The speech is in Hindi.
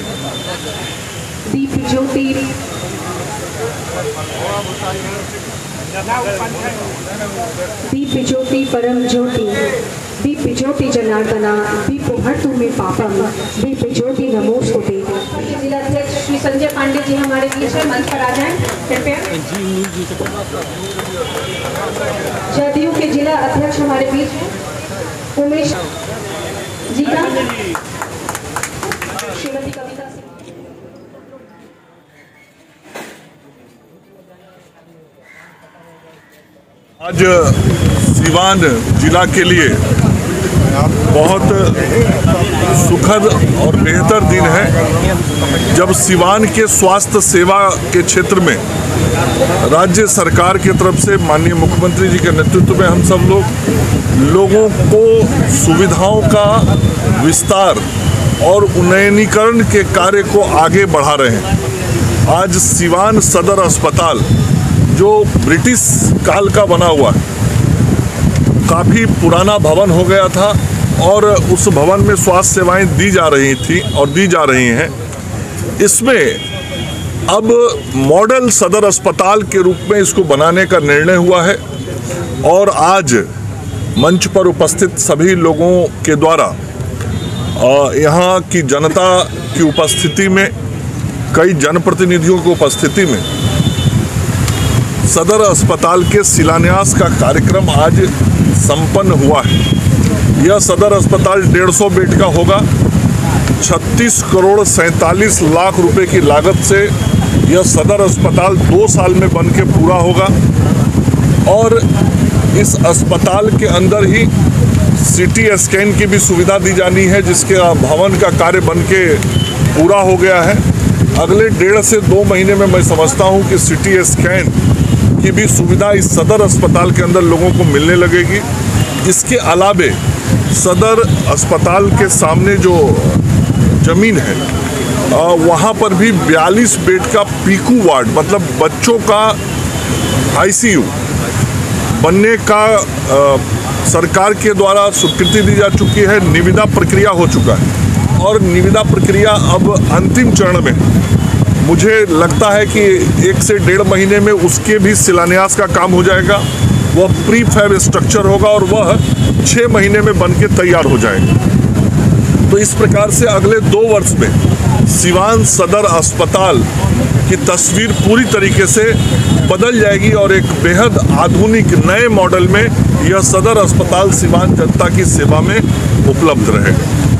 दीप ज्योति परम ज्योति दीप ज्योति जनार्दना दीप हर्तु में पापम दीप ज्योति नमोस्तुते। जिला अध्यक्ष श्री संजय पांडे जी हमारे बीच है, मंच पर आ जाएं कृपया। जदयू के जिला अध्यक्ष हमारे बीच है उमेश जी का, श्रीमती कविता सिंह। आज सिवान जिला के लिए बहुत सुखद और बेहतर दिन है जब सिवान के स्वास्थ्य सेवा के क्षेत्र में राज्य सरकार की तरफ से माननीय मुख्यमंत्री जी के नेतृत्व में हम सब लोगों को सुविधाओं का विस्तार और उन्नयनीकरण के कार्य को आगे बढ़ा रहे हैं। आज सिवान सदर अस्पताल जो ब्रिटिश काल का बना हुआ है, काफ़ी पुराना भवन हो गया था और उस भवन में स्वास्थ्य सेवाएं दी जा रही थी और दी जा रही हैं। इसमें अब मॉडल सदर अस्पताल के रूप में इसको बनाने का निर्णय हुआ है और आज मंच पर उपस्थित सभी लोगों के द्वारा यहाँ की जनता की उपस्थिति में, कई जनप्रतिनिधियों की उपस्थिति में सदर अस्पताल के शिलान्यास का कार्यक्रम आज संपन्न हुआ है। यह सदर अस्पताल 150 बेड का होगा। 36 करोड़ 47 लाख रुपए की लागत से यह सदर अस्पताल 2 साल में बन के पूरा होगा और इस अस्पताल के अंदर ही सीटी स्कैन की भी सुविधा दी जानी है, जिसके भवन का कार्य बन के पूरा हो गया है। अगले 1.5 से 2 महीने में मैं समझता हूँ कि सीटी स्कैन की भी सुविधा इस सदर अस्पताल के अंदर लोगों को मिलने लगेगी। इसके अलावे सदर अस्पताल के सामने जो जमीन है वहाँ पर भी 42 बेड का पीकू वार्ड, मतलब बच्चों का आईसीयू बनने का सरकार के द्वारा स्वीकृति दी जा चुकी है। निविदा प्रक्रिया हो चुका है और निविदा प्रक्रिया अब अंतिम चरण में, मुझे लगता है कि 1 से 1.5 महीने में उसके भी शिलान्यास का काम हो जाएगा। वह प्री फैब स्ट्रक्चर होगा और वह 6 महीने में बन के तैयार हो जाएगा। तो इस प्रकार से अगले 2 वर्ष में सिवान सदर अस्पताल की तस्वीर पूरी तरीके से बदल जाएगी और एक बेहद आधुनिक नए मॉडल में यह सदर अस्पताल सिवान जनता की सेवा में उपलब्ध रहेगा।